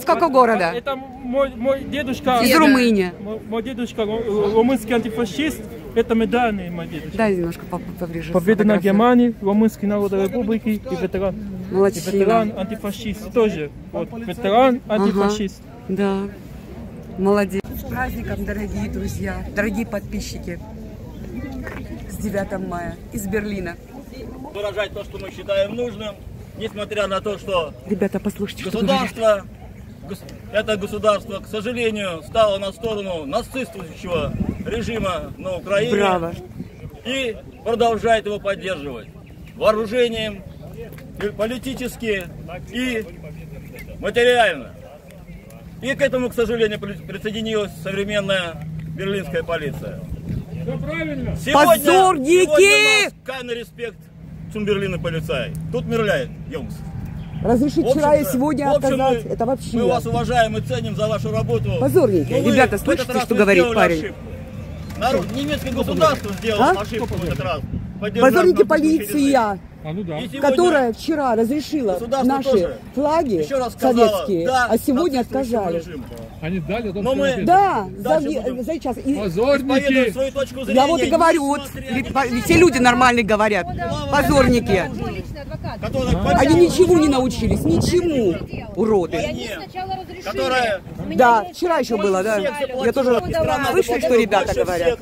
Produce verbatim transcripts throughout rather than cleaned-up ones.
какого города? Это мой, мой дедушка. Из Румынии. Мой, мой дедушка румынский антифашист. Это медальный мой дедушка. Дай немножко поближе. Победа над Германией, Румынской Народной Республики и ветеран. Молодчина. И ветеран антифашист тоже. Вот, ветеран антифашист. Ага, да. Молодец. С праздником, дорогие друзья, дорогие подписчики. С девятым мая из Берлина. Выражать то, что мы считаем нужным, несмотря на то, что Ребята, послушайте, государство, гос, это государство, к сожалению, стало на сторону нацистующего режима на Украине. Браво. И продолжает его поддерживать вооружением, политически и материально. И к этому, к сожалению, присоединилась современная берлинская полиция. Сегодня, Позорники! Сегодня у нас кайный респект zum Берлина полицай. Тут мирляет, Юнс. Разрешить вчера и сегодня отказать, мы, это вообще... Мы вас уважаем и ценим за вашу работу. Позорники. Но ребята, слышите, что говорит парень? Народ, немецкое государство сделало а? ошибку в этот раз. Позорники полиция, а, ну да. которая вчера разрешила наши флаги советские, да, а сегодня отказали. Они дали, но мы... Да, за, за час. И... Позорники. Зрения, я вот и говорю, вот, все люди нормальные говорят. Позорники. А? Они ничего не научились, ничему, уроды. Которая... Да, вчера еще было, да. Я тоже... Слышали, что ребята говорят?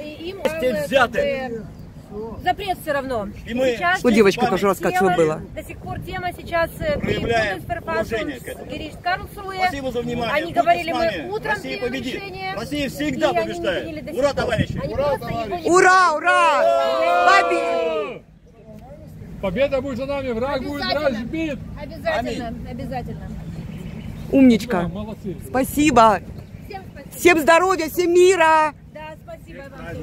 Запрет все равно. И мы, ну, девочка тоже рассказать, что было. До сих пор тема сейчас проявляем уважение к этому. Спасибо за внимание. Они говорили, мы утром Россия победит. решение, Россия всегда побеждает. Ура, товарищи! Ура, товарищи! Ура, ура! Победа! Победа будет за нами, враг будет разбит. Обязательно, Аминь. Обязательно. Умничка. Да, молодцы. Спасибо. Всем, спасибо. Всем здоровья, всем мира. Да, спасибо вам.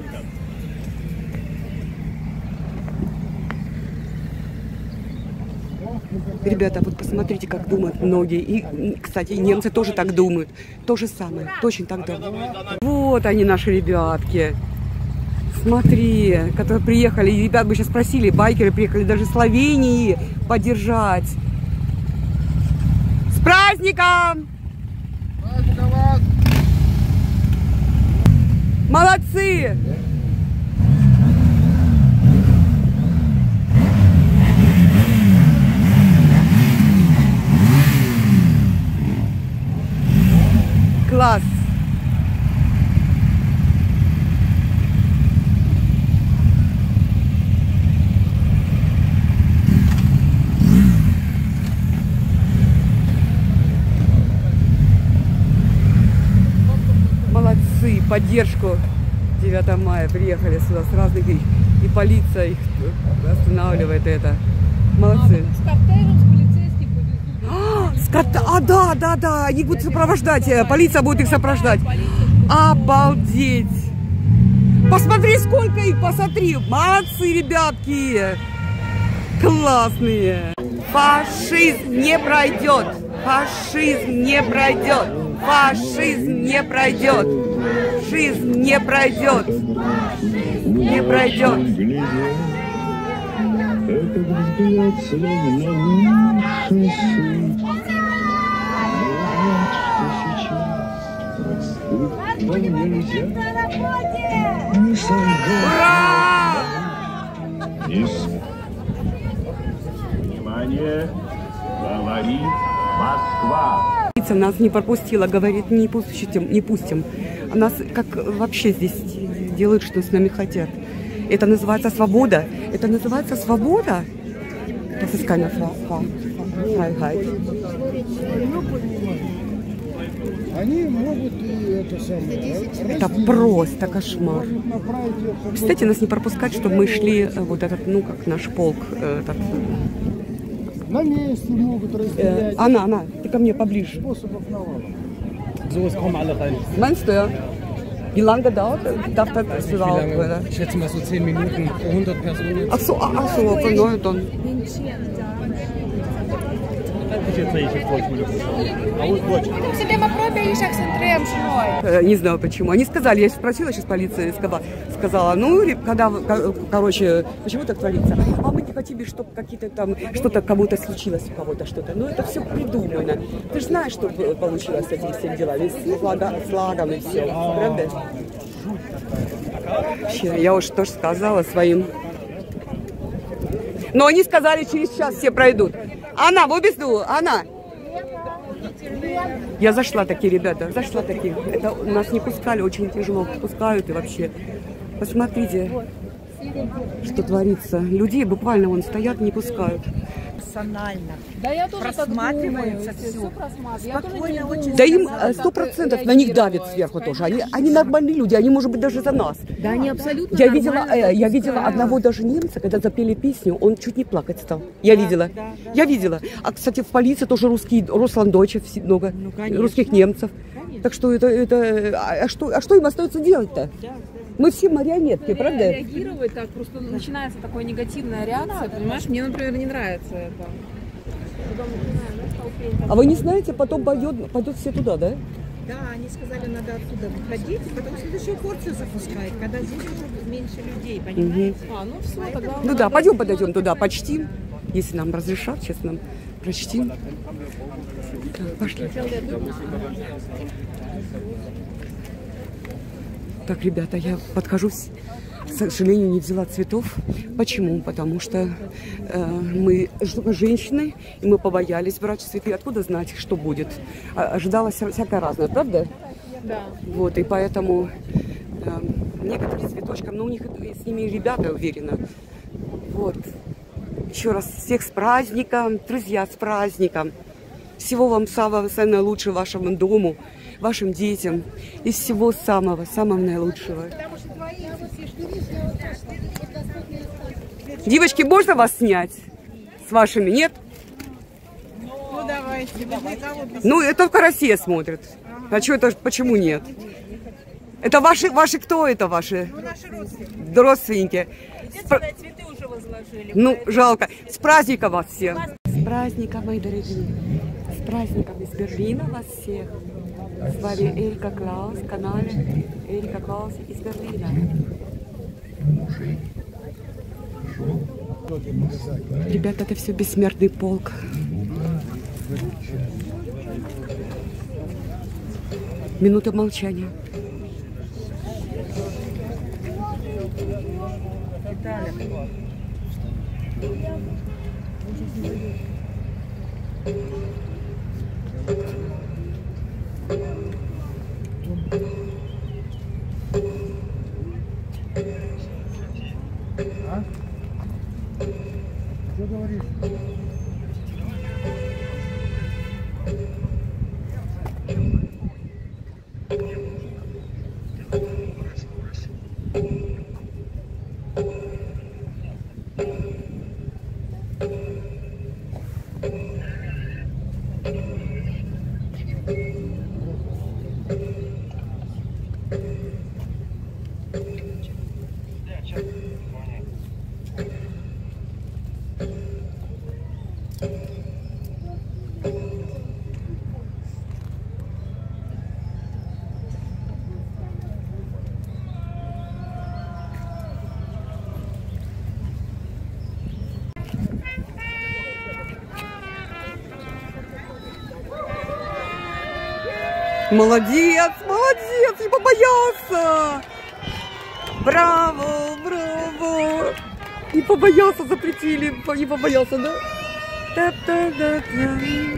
Ребята, вот посмотрите, как думают многие. И, кстати, немцы тоже так думают. То же самое, точно так думают. Вот они, наши ребятки. Смотри, которые приехали. И ребят бы сейчас спросили, байкеры приехали даже из Словении поддержать. С праздником! Праздником вас! Молодцы! Класс! Молодцы! Поддержку девятого мая приехали сюда с разных их, и полиция их останавливает это. Молодцы! С кортежем, с полицейским повезут. А, скот... а, да, да, да, они будут сопровождать, полиция будет их сопровождать. Обалдеть! Посмотри, сколько их, посмотри! Молодцы, ребятки! Классные! Фашизм не пройдет! Фашизм не пройдет! Фашизм не пройдет! Фашизм не пройдет! Не пройдет! Этот взгляд словно наши сын. Ура! Внимание! Говорит Москва! Полиция нас не пропустила, говорит, не пустим, не пустим. А нас как вообще здесь делают, что с нами хотят. Это называется свобода. Это называется свобода. Das ist keine Freiheit. Они могут и это самое. Это просто кошмар. Кстати, нас не пропускать, чтобы мы шли вот этот, ну как наш полк. Этот, на месте могут разделять. Äh, Anna, Anna, ты ко мне поближе. Способов навалом. So, es kommen alle rein. Meinst du, ja? Wie lange dauert darf das überhaupt? Ich schätze mal so zehn Minuten pro hundert Personen. Ach so, ach so, okay, no, dann. Не знаю почему. Они сказали, я спросила сейчас полиция, сказала, сказала, ну, когда, короче, почему так творится? А мы все-таки хотели, чтобы какие-то там, что-то кому-то случилось, у кого-то что-то. Но это все придумано. Ты же знаешь, что получилось с этими всеми делами, с флага, флагом и все, правда? Вообще, я уж тоже сказала своим. Но они сказали, через час все пройдут. Она, в обезду, она. Я зашла такие, ребята, зашла такие. Это нас не пускали, очень тяжело пускают и вообще. Посмотрите, что творится. Людей буквально вон стоят, не пускают. Персонально. Да я тоже Просматривается так думаю, все. все просматривается. Я тоже Спокойно не очень. думаю. Да им сказала, сто процентов на них давят сверху тоже. Они, они нормальные люди, они, может быть, даже за нас. Да, они абсолютно Я видела, нормально э, я видела пропускают. одного даже немца, когда запели песню, он чуть не плакать стал. Я видела. Я видела. А, кстати, в полиции тоже русские, русландойчев много, русских немцев. Так что это, это а, что, а что им остается делать-то? Мы все марионетки, правда? Реагировать так, просто начинается такая негативная реакция, понимаешь? Мне, например, не нравится это. Потом, не знаю, да, столкновение. А вы не знаете, потом пойдет, пойдет все туда, да? Да, они сказали, надо оттуда выходить, потому что следующую порцию запускают, когда здесь уже меньше людей, понимаете? А, ну все, тогда... Ну да, пойдем подойдем туда, почтим. Если нам разрешат, сейчас нам прочтим. Так, пошли. Так, ребята, я подхожу, к сожалению, не взяла цветов. Почему? Потому что э, мы женщины, и мы побоялись брать цветы. Откуда знать, что будет? Ожидалось всякое разное, правда? Да. Вот, и поэтому э, некоторые цветочкам, но у них с ними ребята, я уверена. Вот. Еще раз всех с праздником, друзья, с праздником. Всего вам самого, самого лучшего вашему дому, вашим детям. И всего самого, самого наилучшего. Девочки, можно вас снять? С вашими, нет? Ну давайте, Ну, это только Россия смотрит. А что это, почему нет? Это ваши, ваши кто это ваши? Ну, наши родственники. Родственники. Единственное, цветы уже возложили. Ну, жалко. С праздником вас всех. С праздником, мои дорогие. С праздником из Берлина вас всех. С вами Эрика Клаус, в канале Эрика Клаус из Берлина. Ребята, это все бессмертный полк. Минута молчания. Что говоришь? Молодец, молодец, не побоялся. Браво, браво. Не побоялся, запретили, не побоялся, да? Та-та-та-та.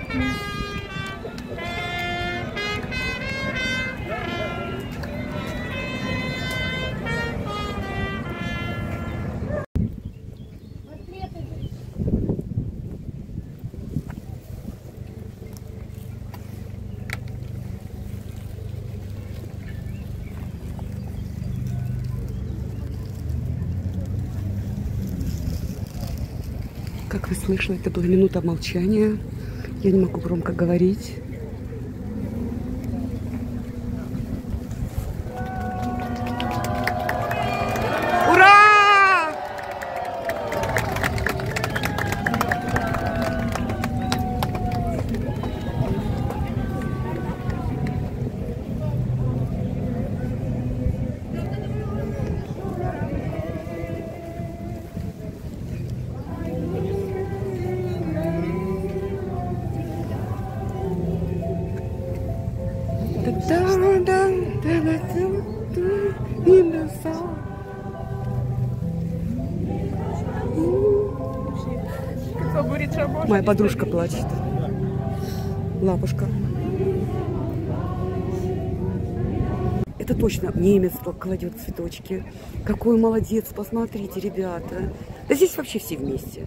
Как вы слышали, это была минута молчания. Я не могу громко говорить. Ура! Моя подружка плачет. Лапушка. Это точно немец кладет цветочки. Какой молодец, посмотрите, ребята. Да здесь вообще все вместе.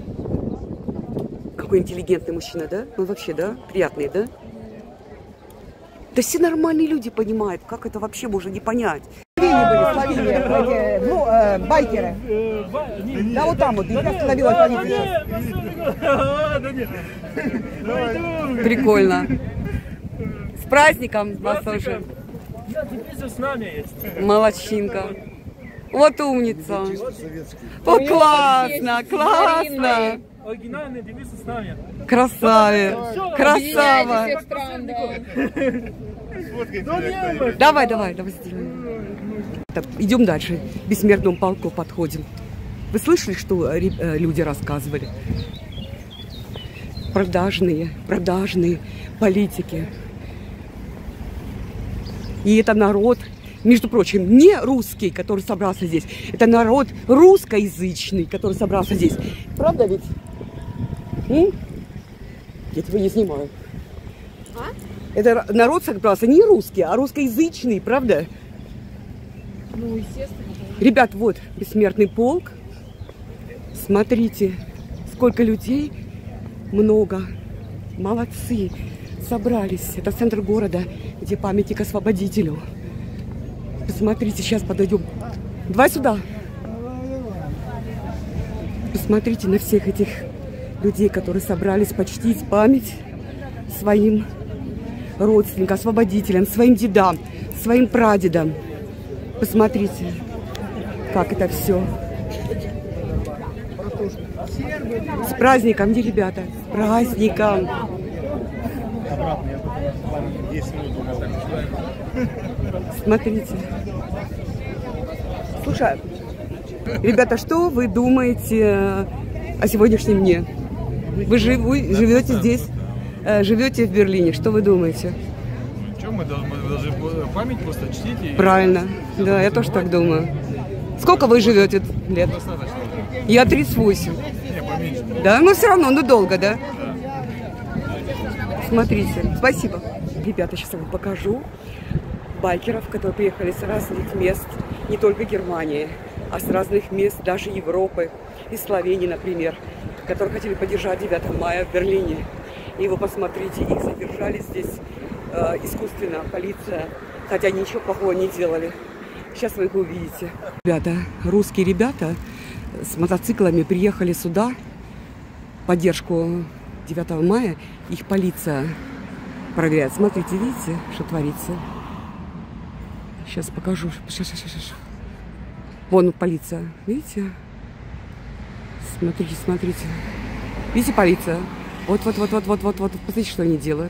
Какой интеллигентный мужчина, да? Он вообще, да? Приятный, да? Да все нормальные люди понимают, как это вообще можно не понять. Были, Словения, эти, ну, э, байкеры. Да, вот там вот, их остановилась полиция. Прикольно. С праздником вас тоже. С нами есть. Молодчинка. Вот умница. Вот классно, классно. Оригинальный девиз с нами. Красавец. Красава. Давай, давай, давай сделаем. Так, идем дальше. К бессмертному полку подходим. Вы слышали, что люди рассказывали? Продажные, продажные политики. И это народ, между прочим, не русский, который собрался здесь. Это народ русскоязычный, который собрался здесь. Правда ведь? М? Я тебя не снимаю. А? Это народ собрался не русский, а русскоязычный, правда? Ну, естественно. Ребят, вот бессмертный полк. Смотрите, сколько людей. Много. Молодцы. Собрались. Это центр города, где памятник освободителю. Посмотрите, сейчас подойдем. Давай сюда. Посмотрите на всех этих людей, которые собрались почтить память своим родственникам, освободителям, своим дедам, своим прадедам. Посмотрите, как это все. С праздником, где ребята? С праздником. Смотрите. Слушай, ребята, что вы думаете о сегодняшнем дне? Вы живете здесь, живете в Берлине. Что вы думаете? Что мы должны, мы должны память просто чтить? И... Правильно. Да, я тоже так думаю. Сколько вы живете лет? Я тридцать восемь. Не, поменьше. Да, но все равно, ну долго, да? Смотрите, спасибо. Ребята, сейчас я вам покажу байкеров, которые приехали с разных мест, не только Германии, а с разных мест, даже Европы, из Словении, например, которые хотели поддержать девятое мая в Берлине. И вы посмотрите, их задержали здесь э, искусственно, полиция, хотя ничего плохого не делали. Сейчас вы их увидите. Ребята, русские ребята с мотоциклами приехали сюда, поддержку девятого мая, их полиция проверяет. Смотрите, видите, что творится? Сейчас покажу. Сейчас, сейчас, сейчас. Вон полиция, видите? Смотрите, смотрите. Видите, полиция? Вот, вот, вот, вот, вот, вот, вот. Посмотрите, что они делают.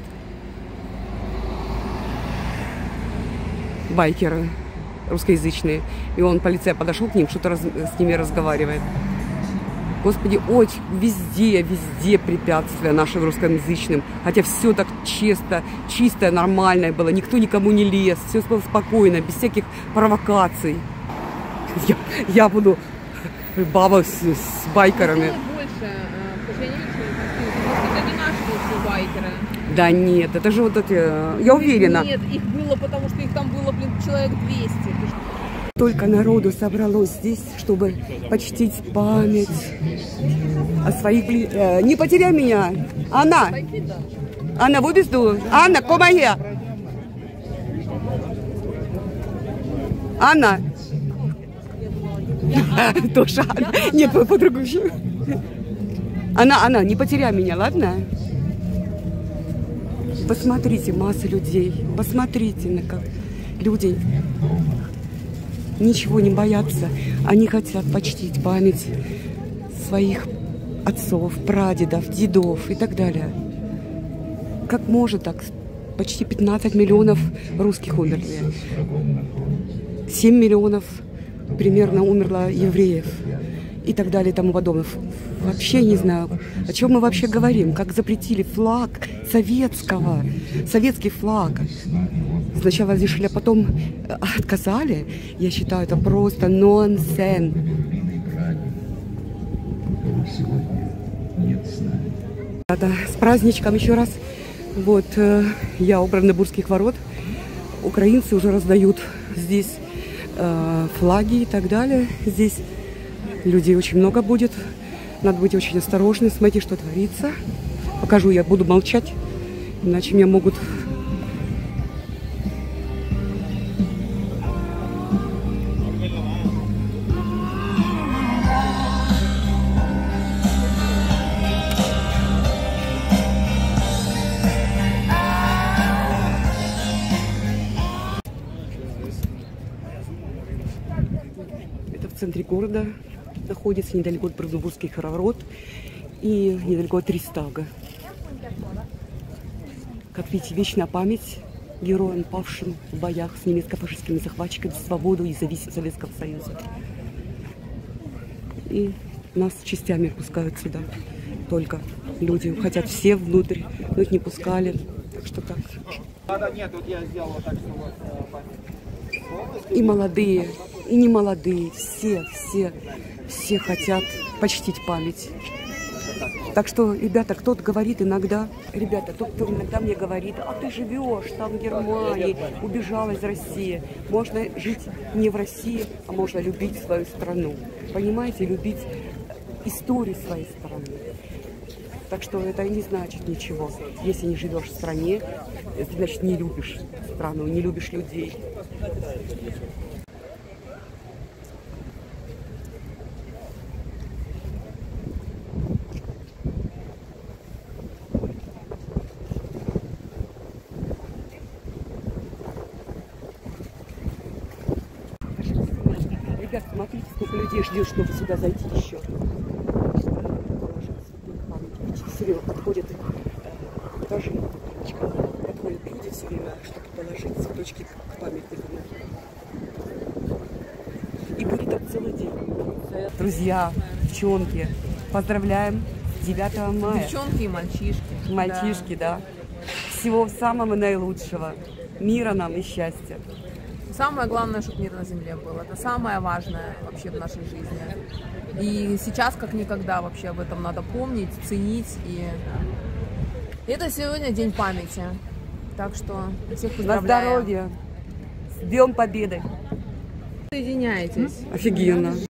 Байкеры русскоязычные. И он, полиция, подошел к ним, что-то раз, с ними разговаривает. Господи, очень везде, везде препятствия нашим русскоязычным. Хотя все так чисто, чистое, нормальное было. Никто никому не лез. Все было спокойно, без всяких провокаций. Я, я буду баба с, с байкерами. Да нет, это же вот эти, я уверена. Нет, их было, потому что их там было, блин, человек двести. Только народу собралось здесь, чтобы почтить память о своих... Э, не потеряй меня! Анна! Анна, в обезду! Анна, помоги! Анна! Тоже Анна. Нет, подругу еще. Анна, Анна, не потеряй меня, ладно? Посмотрите, масса людей. Посмотрите, на как люди ничего не боятся. Они хотят почтить память своих отцов, прадедов, дедов и так далее. Как может так? Почти пятнадцать миллионов русских умерли. семь миллионов примерно умерло евреев. и так далее и тому подобное. Вообще не знаю, о чем мы вообще говорим. Как запретили флаг советского, советский флаг. Сначала разрешили, а потом отказали. Я считаю, это просто нонсенс. Да, с праздничком еще раз. Вот я у Бранденбургских ворот. Украинцы уже раздают здесь э, флаги и так далее. Здесь людей очень много будет. Надо быть очень осторожным. Смотрите, что творится. Покажу, я буду молчать, иначе меня могут... Это в центре города находится, недалеко от Бранденбургских ворот и недалеко от Рейхстага. Как видите, вечная память героям, павшим в боях с немецко-фашистскими захватчиками за свободу и независимость Советского Союза. И нас частями пускают сюда. Только люди хотят все внутрь, но их не пускали. Так что так. И молодые, и не молодые, все, все, все хотят почтить память. Так что, ребята, кто-то говорит иногда, ребята, кто-то иногда мне говорит, а ты живешь там в Германии, убежала из России. Можно жить не в России, а можно любить свою страну. Понимаете, любить историю своей страны. Так что это не значит ничего. Если не живешь в стране, это значит не любишь страну, не любишь людей. Ребят, смотрите, сколько людей ждет, чтобы сюда зайти еще. Все время подходят, даже подходят люди все время, чтобы положить цветочки к памятнику. И будет так целый день. Друзья, девчонки, поздравляем с девятого мая. Девчонки и мальчишки. Мальчишки, да. да. Всего самого наилучшего. Мира нам и счастья. Самое главное, чтобы мир на земле был. Это самое важное вообще в нашей жизни. И сейчас, как никогда, вообще об этом надо помнить, ценить. И это сегодня День памяти. Так что всех поздравляю. На здоровье. С Днем Победы. Соединяйтесь. Офигенно.